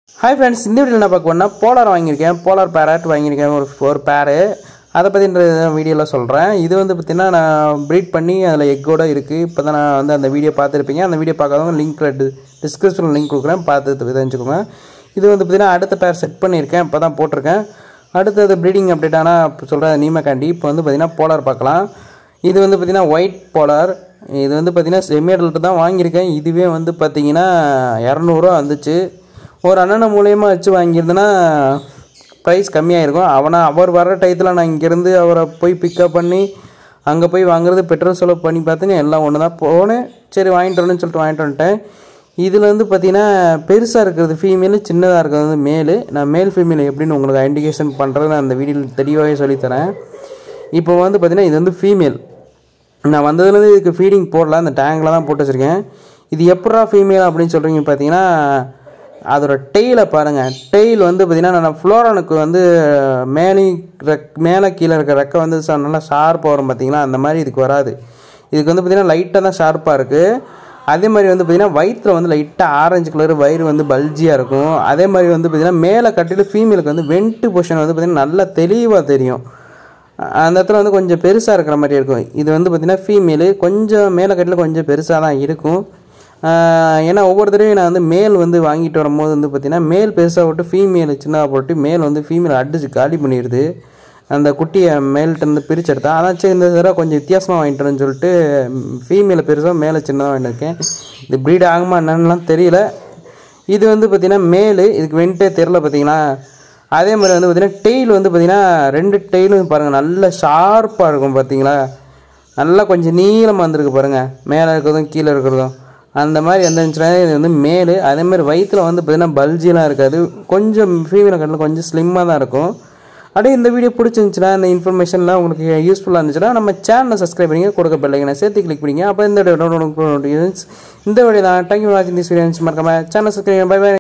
Hi friends, இந்த வீடியோல நான் பார்க்க போறேன்னா போலார் வாங்கியிருக்கேன். போலார் parrot வாங்கியிருக்கேன் ஒரு பேர். அத பத்தி இந்த வீடியோல சொல்றேன். இது வந்து பார்த்தீங்கன்னா நான் ப்ரீட் பண்ணி அதுல எக்கோட இருக்கு. இப்போதான் நான் வந்து அந்த வீடியோ பார்த்திருப்பீங்க. அந்த வீடியோ பார்க்காதவங்க லிங்க்ல டிஸ்கிரிப்ஷன்ல லிங்க் கொடுக்குறேன். பார்த்து தெரிஞ்சுக்கோங்க. இது வந்து பார்த்தீங்கன்னா அடுத்த பேர் செட் பண்ணியிருக்கேன். இப்போதான் போட்டிருக்கேன். அடுத்தது ப்ரீடிங் அப்டேட் ஆனா சொல்றேன் நீமக்காண்டி. இப்போ வந்து பார்த்தீங்கன்னா போலார் பார்க்கலாம். இது வந்து பார்த்தீங்கன்னா ஒயிட் போலார். இது வந்து பார்த்தீங்கன்னா செமி அடல்ட் தான் வாங்கியிருக்கேன். இதுவே வந்து பார்த்தீங்கன்னா 200 ரூபாய் வந்துச்சு. ஒரு அண்ணன் மூலமா வச்சு வாங்கியிருந்தேன்னா ப்ரைஸ் கம்மியாக இருக்கும். அவர் வர டயத்தில் நான் இங்கேருந்து அவரை போய் பிக்கப் பண்ணி அங்கே போய் வாங்குறது பெட்ரோல் செலவு பண்ணி பார்த்தீங்கன்னா எல்லாம் ஒன்று தான் போனேன். சரி வாங்கிட்டு வரணும்னு சொல்லிட்டு வாங்கிட்டு வந்துட்டேன். இதில் வந்து பார்த்தீங்கன்னா பெருசாக இருக்கிறது ஃபீமேலு, சின்னதாக இருக்கிறது வந்து மேலு. நான் மேல் ஃபீமேல் எப்படின்னு உங்களுக்கு ஐடென்டிஃபிகேஷன் பண்ணுறது நான் அந்த வீடியோவில் தெளிவாகவே சொல்லித்தரேன். இப்போ வந்து பார்த்தீங்கன்னா இது வந்து ஃபீமேல். நான் வந்ததுலேருந்து இதுக்கு ஃபீடிங் போடல, அந்த டேங்கில் தான் போட்டு வச்சுருக்கேன். இது எப்படா ஃபீமேல் அப்படின்னு சொல்கிறீங்க பார்த்தீங்கன்னா அதோட டெயிலை பாருங்கள். டெயில் வந்து பார்த்திங்கன்னா நான் ஃப்ளோரானுக்கு வந்து மேலே கீழே இருக்க ரெக்கை வந்து நல்லா ஷார்ப்பாக வரும் பார்த்திங்களா, அந்த மாதிரி இதுக்கு வராது. இதுக்கு வந்து பார்த்திங்கன்னா லைட்டாக தான் ஷார்ப்பாக இருக்குது. அதே மாதிரி வந்து பார்த்திங்கன்னா வயிற்றில் வந்து லைட்டாக ஆரஞ்சு கலர் வயிறு வந்து பல்ஜியாக இருக்கும். அதே மாதிரி வந்து பார்த்திங்கன்னா மேலே கட்டிட்டு ஃபீமேலுக்கு வந்து வென்ட்டு பொசிஷன் வந்து பார்த்திங்கன்னா நல்லா தெளிவாக தெரியும். அந்த இடத்துல வந்து கொஞ்சம் பெருசாக இருக்கிற மாதிரி இருக்கும். இது வந்து பார்த்திங்கன்னா ஃபீமேலு கொஞ்சம் மேலே கட்டில் கொஞ்சம் பெருசாக தான் இருக்கும். ஏன்னா ஒவ்வொரு தடவையும் நான் வந்து மேல் வந்து வாங்கிட்டு வரும்போது வந்து பார்த்திங்கன்னா மேல் பெருசாக போட்டு ஃபீமேல் சின்னதாக போட்டு மேல் வந்து ஃபீமேல் அடிச்சு காலி பண்ணிடுது. அந்த குட்டியை மேல்கிட்ட பிரித்து எடுத்தா அதான் சரி இந்த தடவை கொஞ்சம் வித்தியாசமாக வாங்கிட்டுறேன்னு சொல்லிட்டு ஃபீமேலை பெருசாக மேலே சின்னதாக வாங்கிட்டுருக்கேன். இது ப்ரீட் ஆகுமா என்னன்னுலாம் தெரியல. இது வந்து பார்த்திங்கன்னா மேலு, இதுக்கு வென்ட்டே தெரில பார்த்திங்கன்னா. அதே மாதிரி வந்து பார்த்திங்கன்னா டெயில் வந்து பார்த்திங்கன்னா 2 டெயிலும் பாருங்கள் நல்லா ஷார்ப்பாக இருக்கும் பார்த்திங்களா. நல்லா கொஞ்சம் நீளமாக வந்துருக்கு பாருங்கள், மேலே இருக்கிறதும் கீழே இருக்கிறதும். அந்த மாதிரி இருந்துச்சுன்னா இது வந்து மேலு. அதேமாதிரி வயிற்றில் வந்து பார்த்திங்கன்னா பல்ஜிலாம் இருக்காது. கொஞ்சம் ஃபீமேல் கட்டில் கொஞ்சம் ஸ்லிம்மாக தான் இருக்கும். அப்படியே இந்த வீடியோ பிடிச்சிருந்துச்சுன்னா இந்த இன்ஃபர்மேஷன்லாம் உங்களுக்கு யூஸ்ஃபுல்லாக இருந்துச்சுன்னா நம்ம சேனலை சப்ஸ்கிரைப் பண்ணிங்க, கொடுக்க பெல்லைக்கனை சேர்த்து கிளிக் பண்ணிங்க. அப்போ இந்த வீடியோ தான். தேங்க்யூ ஃபார் வாட்சிங் திஸ் வீடியோ. மறக்காம சேனல் சப்ஸ்கிரைப். Bye by.